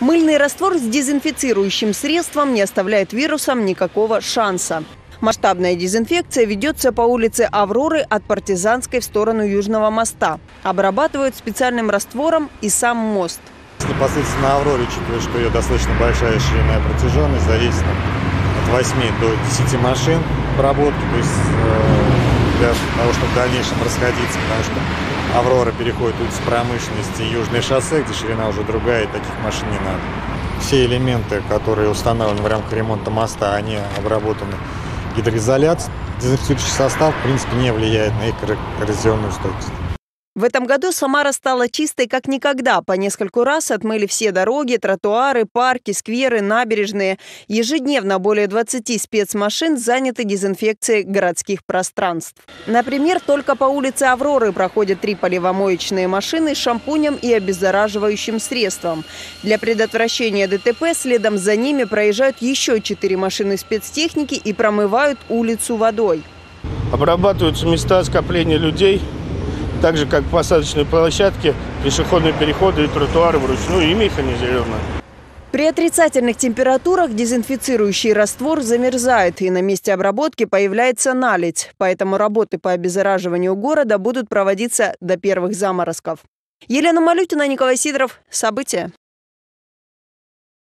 Мыльный раствор с дезинфицирующим средством не оставляет вирусам никакого шанса. Масштабная дезинфекция ведется по улице Авроры от Партизанской в сторону Южного моста. Обрабатывают специальным раствором и сам мост. Непосредственно на Авроре, учитывая, что ее достаточно большая ширина и протяженность, зависит от 8 до 10 машин обработки, то есть для того, чтобы в дальнейшем расходиться, потому что Аврора переходит улицу промышленности и Южное шоссе, где ширина уже другая, и таких машин не надо. Все элементы, которые установлены в рамках ремонта моста, они обработаны гидроизоляцией. Дезинфицирующий состав, в принципе, не влияет на их коррозионную стойкость. В этом году Самара стала чистой как никогда. По нескольку раз отмыли все дороги, тротуары, парки, скверы, набережные. Ежедневно более 20 спецмашин заняты дезинфекцией городских пространств. Например, только по улице Авроры проходят 3 поливомоечные машины с шампунем и обеззараживающим средством. Для предотвращения ДТП следом за ними проезжают еще 4 машины спецтехники и промывают улицу водой. Обрабатываются места скопления людей, так же, как посадочные площадки, пешеходные переходы и тротуары вручную и механизированно. При отрицательных температурах дезинфицирующий раствор замерзает, и на месте обработки появляется наледь. Поэтому работы по обеззараживанию города будут проводиться до первых заморозков. Елена Малютина, Николай Сидоров. События.